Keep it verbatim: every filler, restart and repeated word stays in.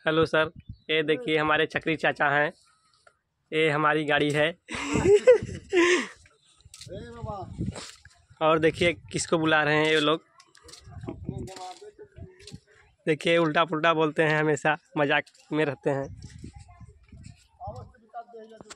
Hello sir, ये देखिए हमारे चक्री चाचा हैं। ये हमारी गाड़ी है। और देखिए किसको बुला रहे हैं ये लोग। देखिए उल्टा पुल्टा बोलते हैं, हमेशा मजाक में रहते हैं।